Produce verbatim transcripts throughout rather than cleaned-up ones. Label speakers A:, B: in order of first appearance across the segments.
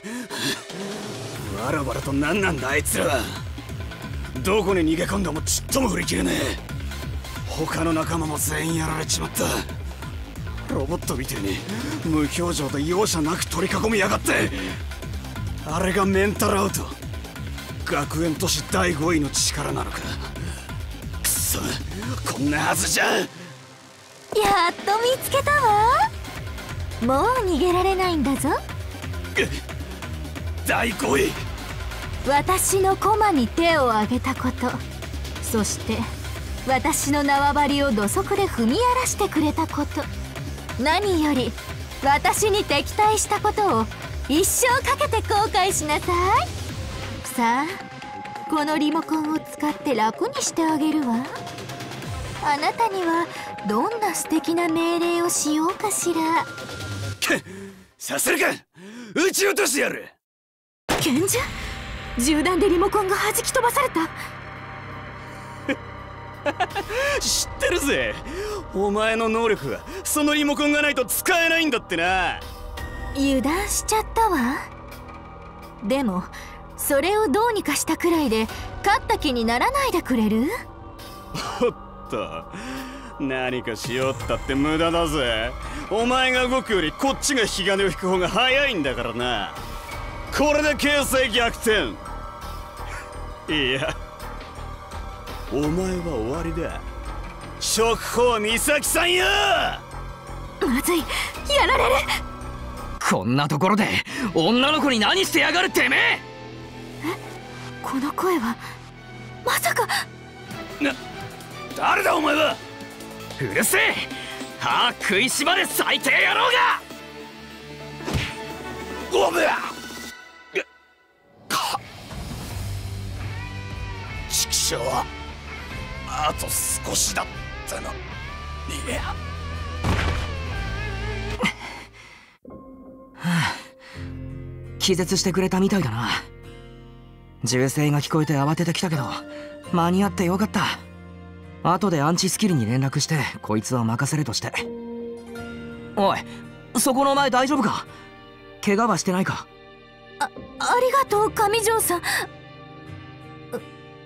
A: わらわらと何なんだあいつらは。どこに逃げ込んでもちっとも振り切れねえ。他の仲間も全員やられちまった。ロボットみてえに無表情で容赦なく取り囲みやがって。あれがメンタルアウト、学園都市だいごいの力なのか。くそ、こんなはずじゃ。やっ
B: と見つけたわ。もう逃げられないんだぞ。
A: だいごい、
B: 私の駒に手を挙げたこと、そして私の縄張りを土足で踏み荒らしてくれたこと、何より私に敵対したことを一生かけて後悔しなさい。さあ、このリモコンを使って楽にしてあげるわ。あなたにはどんな素敵な命令をしようかしら。
A: させるか、撃ち落としてやる。
B: 拳銃？銃弾でリモコンが弾き飛ばされた。
A: 知ってるぜ、お前の能力はそのリモコンがないと使えないんだってな。
B: 油断しちゃったわ。でもそれをどうにかしたくらいで勝った気にならないでくれる？
A: おっと、何かしようったって無駄だぜ。お前が動くよりこっちが引き金を引く方が早いんだからな。これで形勢逆転。いや、お前は終わりだ、食宝美咲さんよ。
B: まずい、やられる。
C: こんなところで女の子に何してやがるてめえ。
B: え、この声はまさか。
A: な、誰だお前は。
C: うるせえ、歯食いしばれ最低野郎が。
A: おめえちくしょう、あと少しだったのに。
C: はあ、気絶してくれたみたいだな。銃声が聞こえて慌ててきたけど間に合ってよかった。後でアンチスキルに連絡してこいつは任せるとして。おい、そこのお前大丈夫か？怪我はしてないか？
B: あ、ありがとう上条さん。う、うん、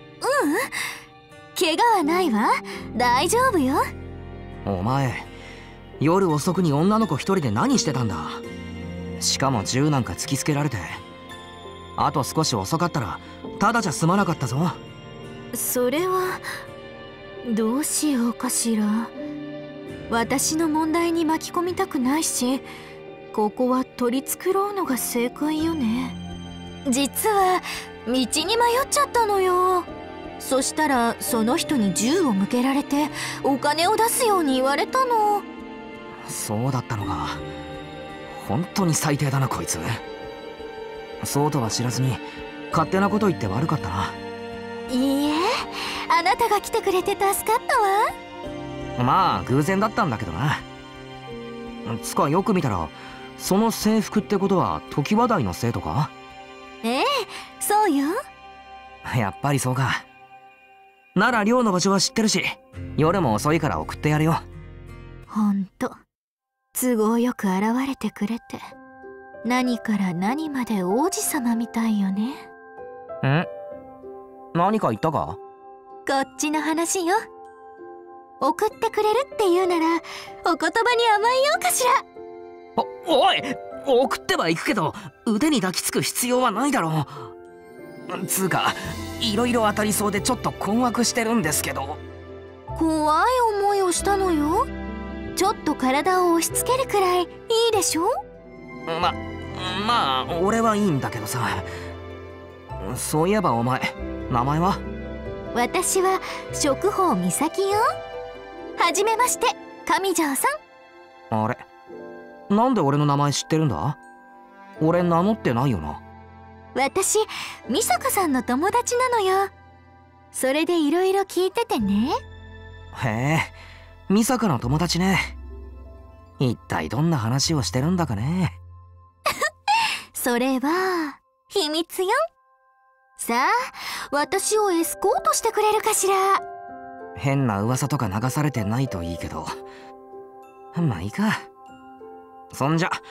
B: 怪我はないわ。大丈夫よ。
C: お前、夜遅くに女の子一人で何してたんだ？しかも銃なんか突きつけられて。あと少し遅かったらただじゃ済まなかったぞ。
B: それはどうしようかしら。私の問題に巻き込みたくないし、ここは取り繕うのが正解よね。実は道に迷っちゃったのよ。そしたらその人に銃を向けられてお金を出すように言われたの。
C: そうだったのか。本当に最低だなこいつ。そうとは知らずに勝手なこと言って悪かったな。
B: いいえ、あなたが来てくれて助かったわ。
C: まあ偶然だったんだけどな。つかよく見たらその制服ってことは常盤台の生徒か？
B: ええ、そうよ。
C: やっぱりそうか。なら寮の場所は知ってるし、夜も遅いから送ってやるよ。
B: ほんと都合よく現れてくれて、何から何まで王子様みたいよね。
C: ん？何か言ったか？
B: こっちの話よ。送ってくれるって言うならお言葉に甘えようかしら。
C: お、おい、送っては行くけど腕に抱きつく必要はないだろう。つうかいろいろ当たりそうでちょっと困惑してるんですけど。
B: 怖い思いをしたのよ。ちょっと体を押し付けるくらいいいでしょ。
C: ま、まあ俺はいいんだけどさ。そういえばお前名前は？
B: 私は食宝美咲よ。はじめまして、上条さ
C: ん。あれ、なんで俺の名前知ってるんだ？俺名乗ってないよな。
B: 私美坂さんの友達なのよ。それでいろいろ聞いててね。
C: へえ、美坂の友達ね。一体どんな話をしてるんだかね。
B: それは秘密よ。さあ、私をエスコートしてくれるかしら。
C: 変な噂とか流されてないといいけど。まあいいか。そんじゃ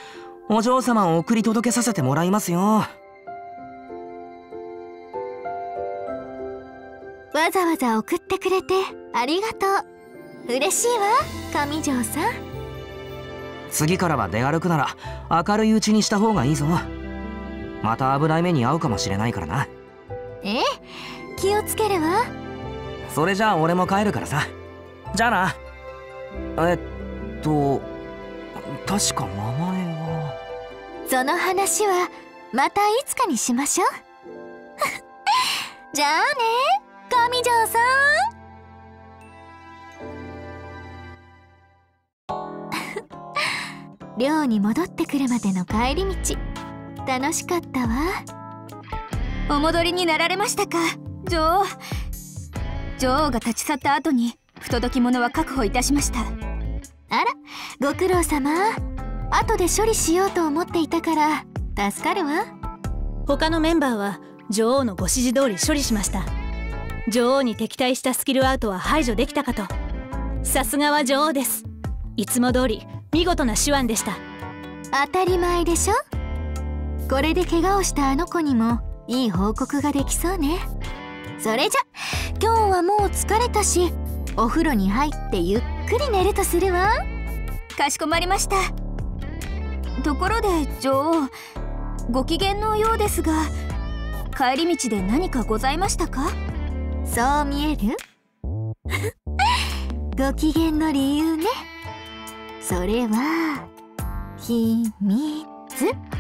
C: お嬢様を送り届けさせてもらいますよ。
B: わざわざ送ってくれてありがとう。嬉しいわ、上条さん。
C: 次からは出歩くなら明るいうちにした方がいいぞ。また危ない目に遭うかもしれないからな。
B: ええ、気をつけるわ。
C: それじゃあ俺も帰るからさ。じゃあな。えっと確か名前は。
B: その話はまたいつかにしましょう。じゃあね、上条さん。寮に戻ってくるまでの帰り道、楽しかったわ。
D: お戻りになられましたか、女王。女王が立ち去った後に不届き者は確保いたしました。
B: あら、ご苦労様。後で処理しようと思っていたから助かるわ。
E: 他のメンバーは女王のご指示通り処理しました。女王に敵対したスキルアウトは排除できたかと。さすがは女王です。いつも通り見事な手腕でした。
B: 当たり前でしょ。これで怪我をしたあの子にもいい報告ができそうね。それじゃ今日はもう疲れたし、お風呂に入ってゆっくり寝るとするわ。
D: かしこまりました。ところで女王、ご機嫌のようですが、帰り道で何かございましたか？
B: そう見える？ご機嫌の理由ね。それは秘密。